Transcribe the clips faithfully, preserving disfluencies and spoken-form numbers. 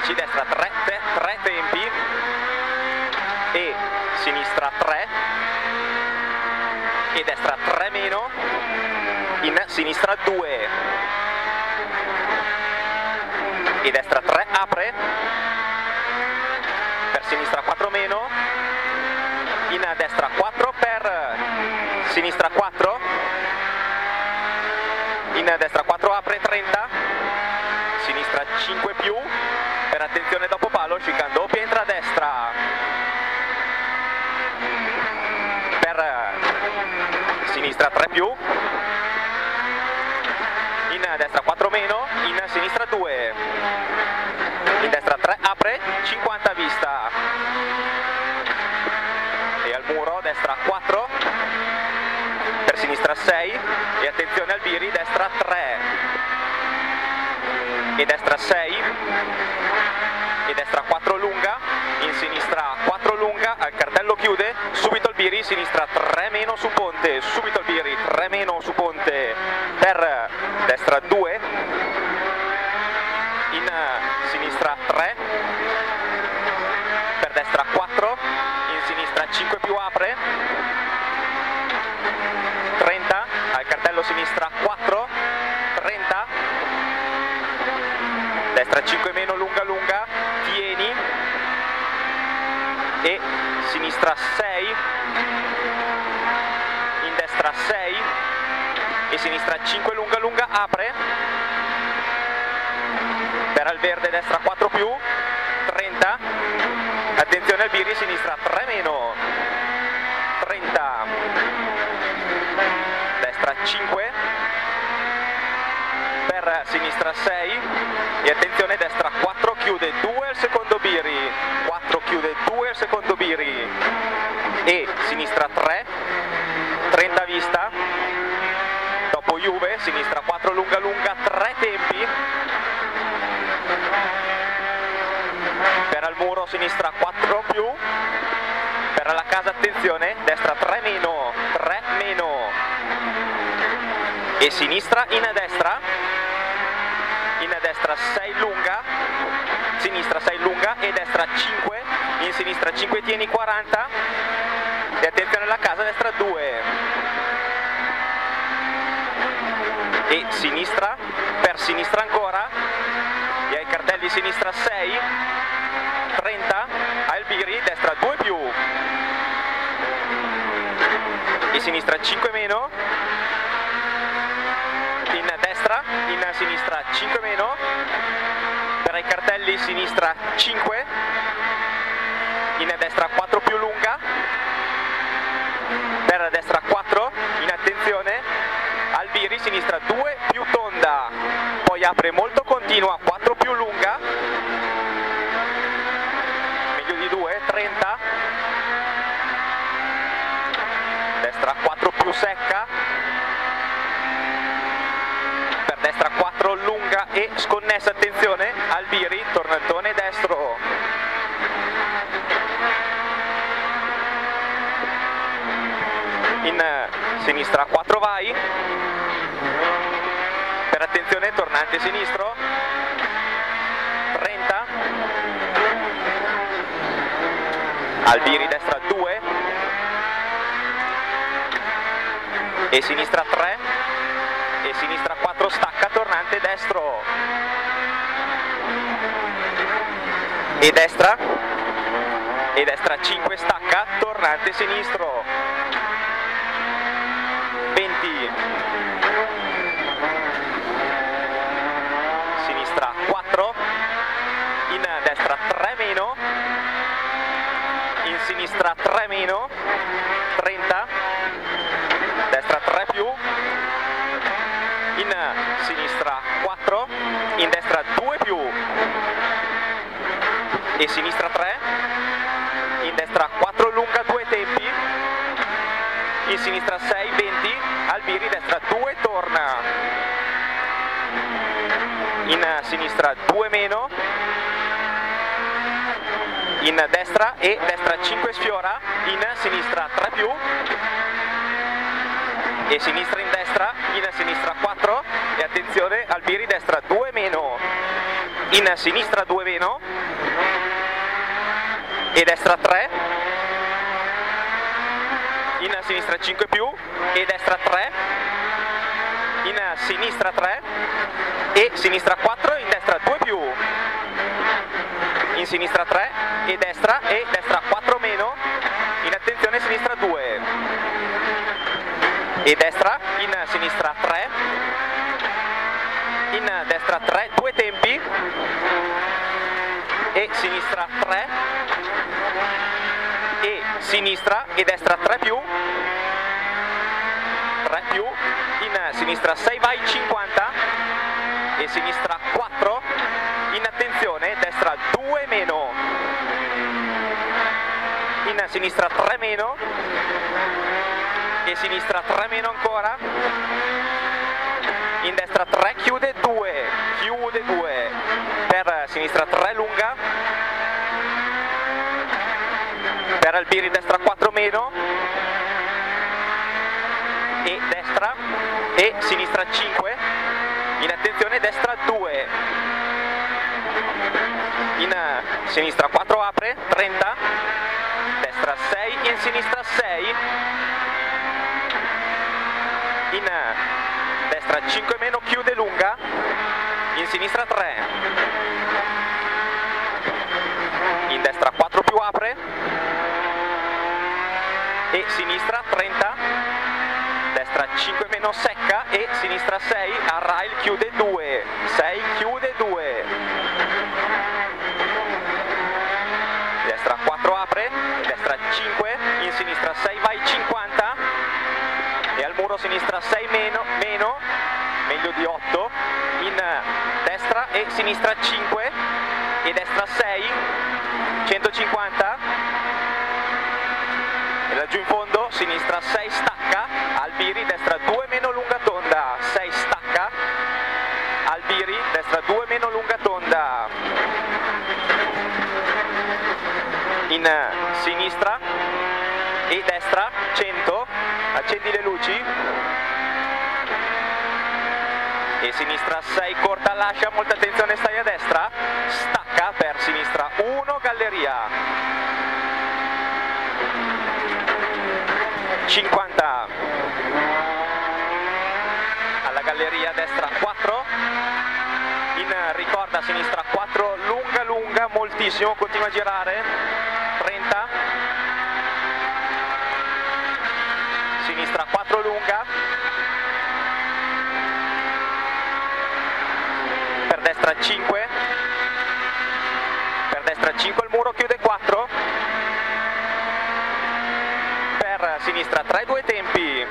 undici, destra tre, tre tempi e sinistra tre e destra tre meno, in sinistra due e destra tre apre, per sinistra quattro meno, in destra quattro per sinistra quattro, in destra quattro apre trenta, sinistra cinque più, per attenzione dopo palo, chicane doppia entra a destra, per sinistra tre più, in destra quattro meno, in sinistra due, in destra tre apre, cinquanta a vista e al muro, destra quattro, per sinistra sei e attenzione al biri, destra tre e destra sei e destra quattro lunga, in sinistra quattro lunga, al cartello chiude, subito il biri, sinistra tre meno su ponte, subito il biri, tre meno su ponte, per destra due, in sinistra tre, per destra quattro, in sinistra cinque più apre, trenta, al cartello sinistra quattro, trenta, destra cinque meno lunga lunga, tieni e sinistra sei, in destra sei e sinistra cinque lunga lunga apre, per al verde destra quattro più, trenta, attenzione al biri, sinistra tre meno, trenta, destra cinque, per sinistra sei e attenzione destra quattro chiude due al secondo biri, quattro chiude due al secondo biri e sinistra tre, trenta a vista, dopo Juve, sinistra quattro lunga lunga, tre tempi, per al muro sinistra quattro più, per alla casa attenzione, destra tre meno, tre meno e sinistra in destra, in destra sei lunga, sinistra sei lunga e destra cinque, in sinistra cinque tieni quaranta e attenzione alla casa, destra due e sinistra, per sinistra ancora e ai cartelli sinistra sei, trenta, al biri, destra due più e sinistra cinque meno, in destra, in sinistra cinque meno, per ai cartelli sinistra cinque, in destra quattro più lunga, per destra quattro, in attenzione, al biri, sinistra due più tonda, poi apre molto continua, quattro più lunga, meglio di due, trenta, destra quattro più secca, per destra quattro lunga e sconnessa, attenzione, al biri, tornantone destro, in sinistra quattro vai, per attenzione tornante sinistro, trenta, al biri destra due e sinistra tre e sinistra quattro stacca, tornante destro e destra e destra cinque stacca, tornante sinistro, venti, sinistra quattro, in destra tre meno, in sinistra tre meno, trenta, destra tre più, in sinistra quattro, in destra due più e sinistra tre, in destra quattro lunga due tempi, in sinistra sei, venti, al biri, destra due torna, in sinistra due meno, in destra e destra cinque sfiora, in sinistra tre più e sinistra in destra, in sinistra quattro e attenzione al biri, destra due meno, in sinistra due meno e destra tre, in sinistra cinque più e destra tre, in sinistra tre e sinistra quattro, in destra due più, in sinistra tre e destra e destra quattro meno, in attenzione sinistra due e destra, in sinistra tre, in destra tre, due tempi e sinistra tre e sinistra e destra tre più, tre più, in sinistra sei vai cinquanta e sinistra quattro, in attenzione destra due meno, in sinistra tre meno e sinistra tre meno ancora, in destra tre chiude due, chiude due, per sinistra tre lunga, per Albiri destra quattro meno e destra e sinistra cinque, in attenzione destra due, in sinistra quattro apre, trenta, destra sei, in sinistra sei, in destra cinque meno chiude lunga, in sinistra tre, in destra quattro più apre e sinistra trenta, destra cinque meno secca e sinistra sei, a rail chiude due, sei chiude due, destra quattro apre, destra cinque, in sinistra sei vai cinquanta e al muro sinistra sei meno, meno, meglio di otto, in destra e sinistra cinque e destra sei, centocinquanta e laggiù in fondo sinistra sei stacca, Albiri destra due meno lunga tonda, sei stacca, Albiri destra due meno lunga tonda, in sinistra e destra cento, accendi le luci e sinistra sei corta, lascia, molta attenzione, stai a destra, stacca per sinistra uno, galleria, cinquanta, alla galleria destra quattro, in ricorda sinistra quattro, lunga lunga, moltissimo, continua a girare, trenta, sinistra quattro lunga, per destra cinque, per destra cinque al muro chiude quattro, per sinistra tre due tempi,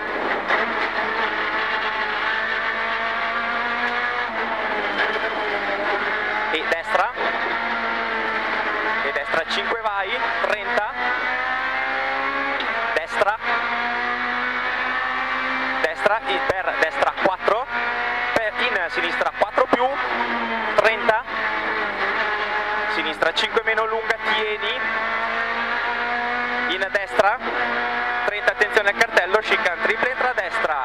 e destra, e destra cinque vai, trenta, destra, destra, e per destra quattro, per in sinistra quattro più, trenta, sinistra cinque meno lunga, tieni, in destra, trenta, attenzione al cartello, chicane triple, entra a destra,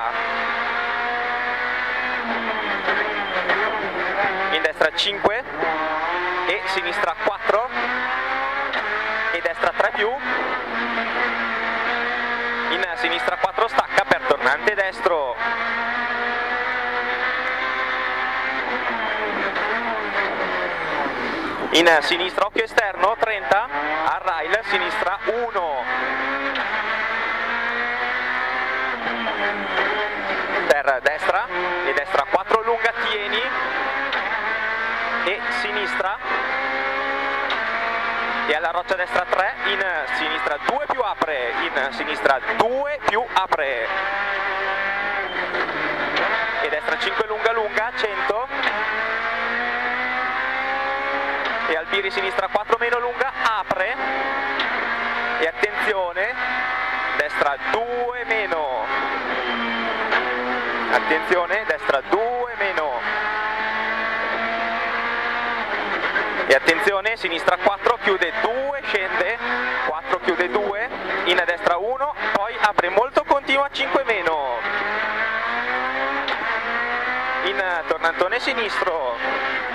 in destra cinque e sinistra quattro e destra tre più, in sinistra quattro stacca per tornante destro, in sinistra occhio esterno trenta, a rail sinistra uno, per destra e destra quattro lunga, tieni e sinistra e alla roccia destra tre, in sinistra due più apre, in sinistra due più apre e destra cinque lunga lunga, cento e Albiri sinistra quattro meno lunga, apre e attenzione, destra due meno, attenzione, destra due meno e attenzione, sinistra quattro chiude due, scende, quattro chiude due, in destra uno, poi apre molto, continua cinque meno, in tornantone sinistro,